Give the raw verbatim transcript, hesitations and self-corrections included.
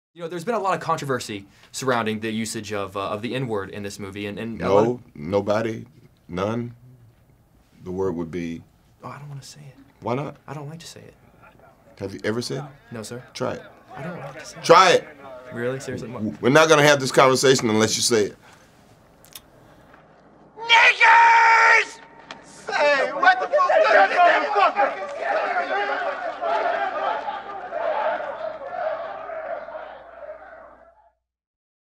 You know, there's been a lot of controversy surrounding the usage of uh, of the N-word in this movie, and, and no, of, nobody, none. The word would be. Oh, I don't want to say it. Why not? I don't like to say it. Have you ever said it? No, sir. Try it. I don't like to say it. Try it. Really? Seriously? We're not gonna have this conversation unless you say it. Niggers! Say, what the fuck?